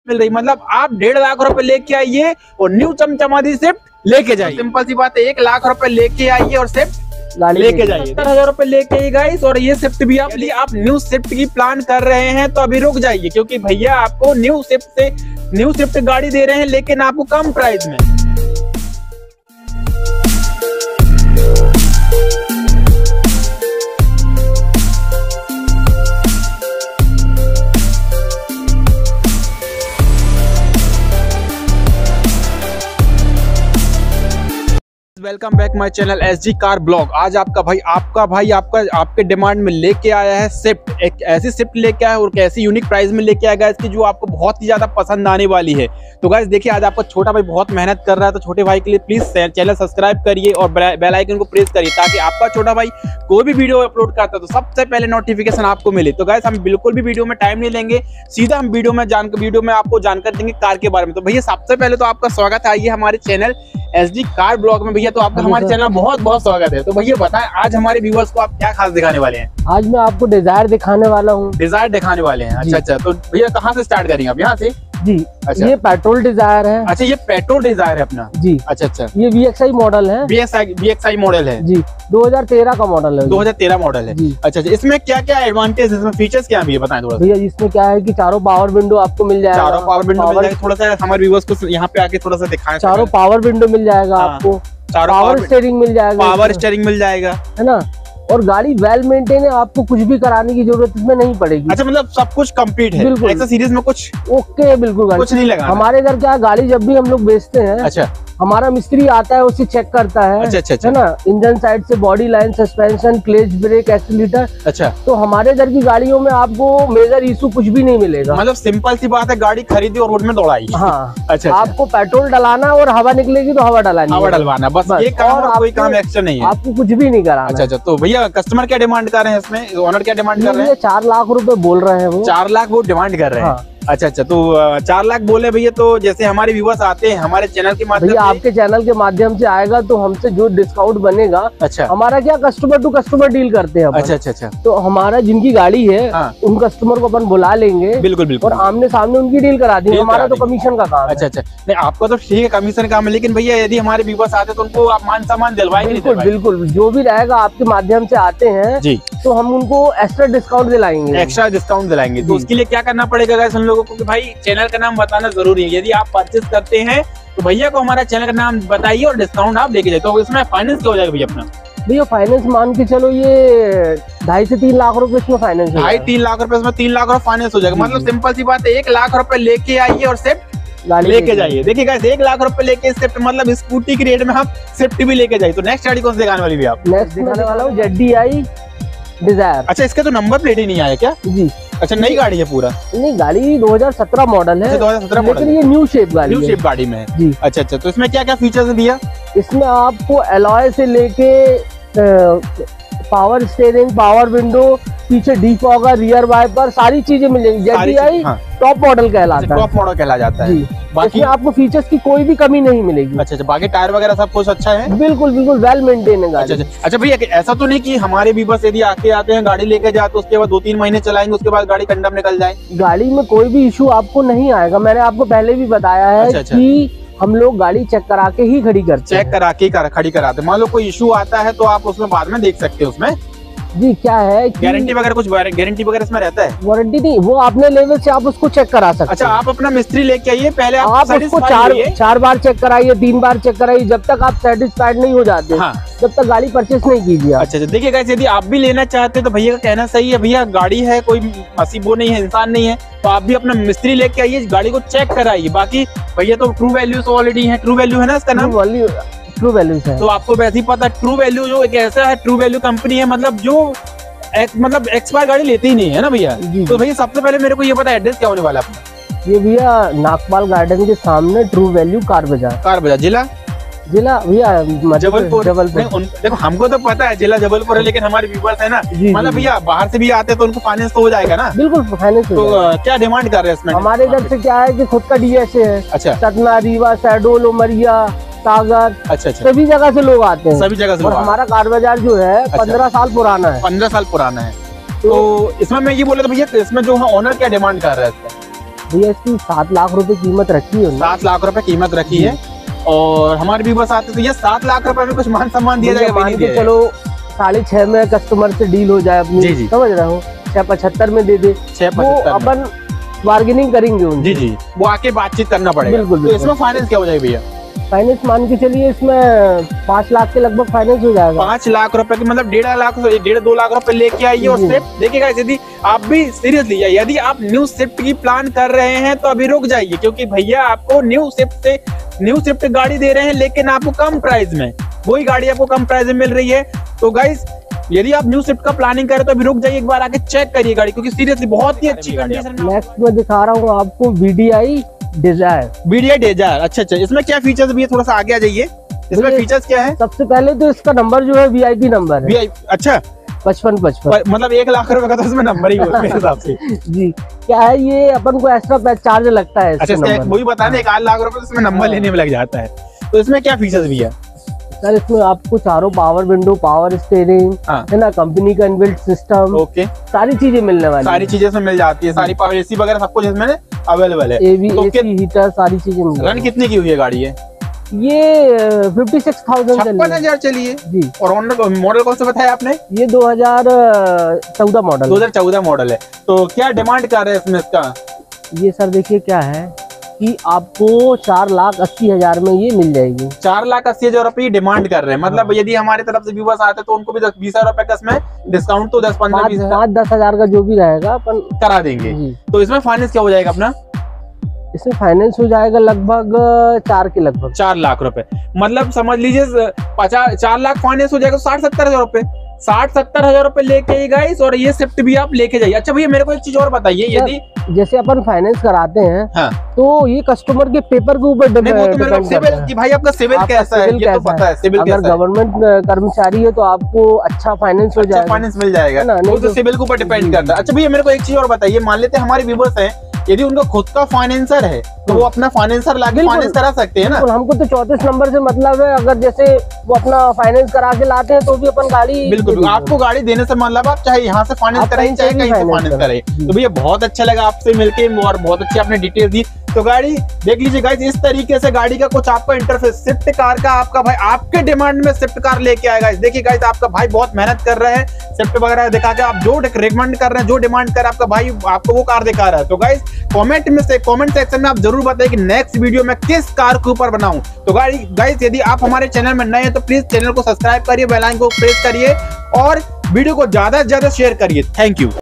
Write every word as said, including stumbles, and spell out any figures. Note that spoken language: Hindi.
मिल रही, मतलब आप डेढ़ लाख रुपए लेके आइए और न्यू चमचमाती स्विफ्ट लेके जाइए। सिंपल सी बात है, एक लाख रुपए लेके आइए और स्विफ्ट लेके जाइए। सत्तर हजार रुपए लेके आइए गाइस। और ये स्विफ्ट भी आप आप न्यू स्विफ्ट की प्लान कर रहे हैं तो अभी रुक जाइए, क्योंकि भैया आपको न्यू स्विफ्ट से न्यू स्विफ्ट गाड़ी दे रहे हैं, लेकिन आपको कम प्राइस में। Welcome back my channel SG car blog. आज आपका भाई आपका भाई आपका आपके डिमांड में लेके आया है स्विफ्ट। एक ऐसी स्विफ्ट लेके आया है और ऐसी यूनिक प्राइस में लेके आएगा इसकी जो आपको बहुत ही ज्यादा पसंद आने वाली है। तो गाइस देखिए, आज आपका छोटा भाई बहुत मेहनत कर रहा है, तो छोटे भाई के लिए प्लीज चैनल सब्सक्राइब करिए और बेल आइकन को प्रेस करिए, ताकि आपका छोटा भाई कोई भी वीडियो अपलोड करता है तो सबसे पहले नोटिफिकेशन आपको मिले। तो गाइस हम बिल्कुल भी वीडियो में टाइम नहीं लेंगे, सीधा हम वीडियो में जान वीडियो में आपको जानकारी देंगे कार के बारे में। तो भैया सबसे पहले तो आपका स्वागत है, आइए हमारे चैनल एसजी कार ब्लॉग में। भैया तो आपका हमारे चैनल बहुत बहुत स्वागत है। तो भैया बताएं, आज हमारे व्यूअर्स को आप क्या खास दिखाने वाले हैं? आज मैं आपको डिजायर दिखाने वाला हूँ। डिजायर दिखाने वाले हैं, अच्छा अच्छा। तो भैया कहाँ से स्टार्ट करेंगे आप? यहाँ से जी। अच्छा, ये पेट्रोल डिजायर है। अच्छा, ये पेट्रोल डिजायर है अपना जी। अच्छा अच्छा। ये वी एक्स आई मॉडल है। वी एक्स आई मॉडल है जी, दो हज़ार तेरह का मॉडल है। दो हज़ार तेरह मॉडल है जी। अच्छा अच्छा। इसमें क्या क्या एडवांटेज, इसमें फीचर्स क्या है बताएं थोड़ा। भैया इसमें क्या है कि चारों पावर विंडो आपको मिल जाएगा। चारों पावर विंडो मिल जाएगा। थोड़ा सा हमारे व्यूअर्स को यहाँ पे आके थोड़ा सा दिखाएं। चारों पावर विंडो मिल जाएगा आपको, पावर स्टीयरिंग मिल जाएगा, पावर स्टीयरिंग मिल जाएगा, है ना। और गाड़ी वेल मेंटेन है, आपको कुछ भी कराने की जरूरत इसमें नहीं पड़ेगी। अच्छा, मतलब सब कुछ कंप्लीट है बिल्कुल। ऐसा सीरीज में कुछ ओके बिल्कुल, कुछ नहीं लगा। हमारे घर क्या गाड़ी जब भी हम लोग बेचते हैं, अच्छा, हमारा मिस्त्री आता है, उसे चेक करता है। अच्छा अच्छा, है ना। इंजन साइड से body line, suspension, clutch, brake, accelerator. अच्छा, तो हमारे घर की गाड़ियों में आपको मेजर इशू कुछ भी नहीं मिलेगा। मतलब सिंपल सी बात है, गाड़ी खरीदी और रोड में दौड़ाई। हाँ अच्छा, आपको पेट्रोल डलाना और हवा निकलेगी तो हवा डलानी, हवा डलवाना, बस ये काम और कोई काम एक्स्ट्रा नहीं है, आपको कुछ भी नहीं कराना। अच्छा अच्छा। तो भैया कस्टमर क्या डिमांड कर रहे हैं इसमें? ओनर क्या डिमांड कर रहे हैं? चार लाख रुपए बोल रहे हैं वो। चार लाख वो डिमांड कर रहे हैं। अच्छा अच्छा। तो चार लाख बोले भैया, तो जैसे हमारे व्यूअर्स आते हैं हमारे चैनल के माध्यम से, आपके चैनल के माध्यम से आएगा तो हमसे जो डिस्काउंट बनेगा। अच्छा, हमारा क्या कस्टमर टू कस्टमर डील करते हैं। अच्छा अच्छा अच्छा। तो हमारा जिनकी गाड़ी है, हाँ, उन कस्टमर को अपन बुला लेंगे, बिल्कुल बिल्कुल, और आमने सामने उनकी डील करा देंगे। हमारा तो कमीशन का काम है। अच्छा अच्छा। नहीं, आपका तो ठीक है कमीशन काम है, लेकिन भैया यदि हमारे व्यूअर्स आते तो उनको आप मान सम्मान दिलवाएंगे? बिल्कुल बिल्कुल, जो भी रहेगा आपके माध्यम से आते हैं जी, तो हम उनको एक्स्ट्रा डिस्काउंट दिलाएंगे। एक्स्ट्रा डिस्काउंट दिलाएंगे। तो उसके लिए क्या करना पड़ेगा हम लोगों को? भाई चैनल का नाम बताना जरूरी है। यदि आप परचेज करते हैं तो भैया को हमारा चैनल का नाम बताइए और डिस्काउंट आप लेके जाए। तो इसमें फाइनेंस क्या हो जाएगा भैया अपना? भैया फाइनेंस मान के चलो ये ढाई से तीन लाख रुपए इसमें फाइनेंस, ढाई तीन लाख रुपए इसमें तीन लाख रुपए फाइनेंस हो जाएगा। मतलब सिंपल सी बात है, एक लाख रुपए लेके आइए और स्विफ्ट लेके जाइए। देखिए गाइस, एक लाख रुपए लेके स्विफ्ट, मतलब स्कूटी की रेट में हम स्विफ्ट भी लेके जाइए। तो नेक्स्ट गाड़ी कौन सी दिखाने वाली भी आप? नेक्स्ट दिखाने वाला हूँ जेड डी आई डिजायर। अच्छा, इसका तो नंबर प्लेट ही नहीं आया क्या? जी। अच्छा, नई गाड़ी है पूरा? नहीं, गाड़ी दो हज़ार सत्रह मॉडल है। दो हज़ार सत्रह मॉडल, लेकिन ये न्यू शेप गाड़ी न्यू शेप गाड़ी में है जी। अच्छा अच्छा। तो इसमें क्या क्या फीचर्स दिया? इसमें आपको अलॉय से लेके पावर स्टीयरिंग, पावर विंडो, पीछे डिफॉगर, रियर वाइपर, सारी चीजें मिलेंगी। Z D I top model कहलाता है, टॉप मॉडल कहला जाता है। बाकी आपको फीचर्स की कोई भी कमी नहीं मिलेगी। अच्छा अच्छा। बाकी टायर वगैरह सब कुछ अच्छा है? बिल्कुल बिल्कुल, वेल मेंटेन है गाड़ी। अच्छा अच्छा। अच्छा भैया, ऐसा तो नहीं कि हमारे भी बस यदि आके आते हैं गाड़ी लेके जाते तो उसके बाद दो तीन महीने चलाएंगे उसके बाद गाड़ी कंडम निकल जाए? गाड़ी में कोई भी इशू आपको नहीं आएगा। मैंने आपको पहले भी बताया है अच्छा, अच्छा। कि हम लोग गाड़ी चेक करा के ही खड़ी करते हैं। चेक करा के खड़ी कराते। मान लो कोई इशू आता है तो आप उसमें बाद में देख सकते हैं उसमें जी। क्या है, गारंटी वगैरह कुछ गारंटी वगैरह इसमें रहता है? वारंटी नहीं, वो अपने लेवल से आप उसको चेक करा सकते हैं। अच्छा, आप अपना मिस्त्री लेके आइए, पहले आप, आप उसको चार चार बार चेक कराइए, तीन बार चेक कराइए, जब तक आप सेटिस्फाइड नहीं हो जाते, हाँ, जब तक गाड़ी परचेस नहीं कीजिए। अच्छा अच्छा। देखिए गाइस, यदि आप भी लेना चाहते हैं तो भैया का कहना सही है। भैया गाड़ी है, कोई मसीब वो नहीं है, इंसान नहीं है, तो आप भी अपना मिस्त्री लेके आइए, गाड़ी को चेक कराइए। बाकी भैया तो ट्रू वैल्यू ऑलरेडी है। ट्रू वैल्यू है ना इसका नाम? ट्रू वैल्यू है। तो आपको वैसे ही पता, ट्रू वैल्यू जो एक ऐसा है, ट्रू वैल्यू कंपनी है, मतलब जो एक, मतलब एक्सपायर गाड़ी लेती ही नहीं है ना भैया। तो भैया सबसे पहले मेरे को ये पता, एड्रेस क्या होने वाला अपना? ये भैया नागपाल गार्डन के सामने ट्रू वैल्यू कार बाजार। कार बाजार, जिला जिला भैया जबलपुर। जबलपुर। देखो हमको तो पता है जिला जबलपुर है, लेकिन हमारे व्यूअर्स है ना, मतलब भैया बाहर से भी आते हैं तो उनको फाइनेंस तो हो जाएगा ना? बिल्कुल फाइनेंस। तो क्या डिमांड कर रहे हैं इसमें? हमारे इधर से क्या है कि खुद का डी एस ए है। अच्छा। सतना, रीवा, शहडोल, उमरिया, सागर, अच्छा अच्छा, सभी जगह से लोग आते हैं। सभी जगह से। और हमारा कार बाजार जो है पंद्रह साल पुराना है। पंद्रह साल पुराना है। तो इसमें मैं ये बोला था भैया, इसमें जो है ओनर क्या डिमांड कर रहा है? भैया इसकी सात लाख रुपए कीमत रखी है। सात लाख रुपए कीमत रखी है और हमारे भी बस आते तो ये सात लाख रुपए में कुछ मान सम्मान दिया जाएगा? मान के चलो साढ़े छह में कस्टमर से डील हो जाए अपनी, समझ रहा हूँ, छह पचहत्तर में दे दे, वो अपन बार्गेनिंग करेंगे उनसे। जी जी, वो आके बातचीत करना पड़ेगा। बिल्कुल। तो इसमें फाइनेंस क्या हो जाएगा भैया? फाइनेंस मान के चलिए इसमें पाँच लाख के लगभग फाइनेंस हो जाएगा। पाँच लाख रुपए की मतलब डेढ़ लाख डेढ़ दो लाख रुपए लेके आइए। और स्विफ्ट देखिएगा, यदि आप भी सीरियसली यदि आप न्यू स्विफ्ट की प्लान कर रहे हैं तो अभी रुक जाइए, क्योंकि भैया आपको न्यू स्विफ्ट से न्यू स्विफ्ट गाड़ी दे रहे हैं, लेकिन आपको कम प्राइस में, वही गाड़ी आपको कम प्राइस में मिल रही है। तो गाइस यदि आप न्यू स्विफ्ट का प्लानिंग करें तो अभी रुक जाइए, एक बार आके चेक करिए गाड़ी, क्योंकि सीरियसली बहुत ही अच्छी कंडीशन है। नेक्स्ट में दिखा रहा हूँ आपको V D I Dzire. V D I Dzire, अच्छा अच्छा, इसमें क्या फीचर्स भी है? थोड़ा सा आगे आ जाइए, इसमें फीचर्स क्या है? सबसे पहले तो इसका नंबर जो है वी आई पी नंबर है। अच्छा, पचपन पचपन, मतलब एक लाख रुपए का तो इसमें नंबर ही मेरे हिसाब से। जी, क्या है ये अपन को एक्स्ट्रा चार्ज लगता है। अच्छा, वही बता दें, एक आठ लाख रुपए इसमें नंबर लेने में लग जाता है। तो इसमें क्या फीचर्स भी है सर? इसमें आपको चारों पावर विंडो, पावर स्टीयरिंग है ना, कंपनी का इनबिल्ट सिस्टम, ओके, सारी चीजें मिलने वाली, सारी चीजें इसमें मिल जाती है, सारी पावर एसी वगैरह सब कुछ इसमें अवेलेबल है। एवी, एसी, हीटर, सारी चीजें। रन कितने की हुई है गाड़ी है? ये फिफ्टी सिक्स थाउजेंड छप्पन हजार चली है जी। और मॉडल कौन सा बताया आपने? ये दो हजार चौदह मॉडल। दो हजार चौदह मॉडल है। तो क्या डिमांड कर रहे हैं इसमें इसका? ये सर देखिए क्या है कि आपको चार लाख अस्सी हजार में ये मिल जाएगी। चार लाख अस्सी हजार रुपए डिमांड कर रहे हैं, मतलब यदि हमारी तरफ से व्यूअर्स आते तो उनको भी दस बीस हजार रुपए का इसमें डिस्काउंट तो दस पंद्रह बीस पाँच दस हजार का जो भी रहेगा अपन करा देंगे। तो इसमें फाइनेंस क्या हो जाएगा अपना? इसमें फाइनेंस हो जाएगा लगभग चार के लगभग चार लाख रुपए, मतलब समझ लीजिए पचास चार लाख फाइनेंस हो जाएगा, साठ सत्तर हजार रुपए साठ सत्तर हजार रुपए लेके ही गाइस, और ये स्विफ्ट भी आप लेके जाइए। अच्छा भैया मेरे को एक चीज और बताइए, यदि जैसे अपन फाइनेंस कराते हैं हाँ, तो ये कस्टमर के पेपर के ऊपर डिपेंड कि भाई आपका सिविल कैसा है, ये तो पता है सिविल कैसा है। अगर गवर्नमेंट कर्मचारी है तो आपको अच्छा फाइनेंस हो जाएगा, फाइनेंस मिल जाएगा ना, वो तो सिविल के ऊपर डिपेंड करता है। अच्छा भैया मेरे को एक चीज और बताइए, मान लेते हैं हमारे व्यूअर्स हैं, यदि उनका खुद का फाइनेंसर है तो वो अपना फाइनेंसर लाके फाइनेंस करा सकते हैं ना? हमको तो चौतीस नंबर से मतलब है, अगर जैसे वो अपना फाइनेंस करा के लाते हैं तो भी अपन गाड़ी, बिल्कुल आपको गाड़ी देने से मतलब आप चाहे यहाँ से फाइनेंस कराइए चाहे कहीं से फाइनेंस कराइए। तो भैया बहुत अच्छा लगा आपसे मिलके और बहुत अच्छी आपने डिटेल दी। तो गाड़ी देख लीजिए गाइस, इस तरीके से गाड़ी का कुछ आपका इंटरफेस स्विफ्ट कार का आपका भाई आपके डिमांड में स्विफ्ट कार लेके आएगा। देखिए गाइस आपका भाई बहुत मेहनत कर रहे हैं, स्विफ्ट वगैरह दिखा के आप जो रिकमेंड कर रहे हैं, जो डिमांड कर आपका भाई आपको वो कार दिखा रहा है। तो गाइस कमेंट में से कमेंट सेक्शन में आप जरूर बताइए कि नेक्स्ट वीडियो में किस कार के ऊपर बनाऊं। तो गाड़ी गाइस यदि आप हमारे चैनल में नए हैं तो प्लीज चैनल को सब्सक्राइब करिए, बेल आइकन को प्रेस करिए और वीडियो को ज्यादा से ज्यादा शेयर करिए। Thank you.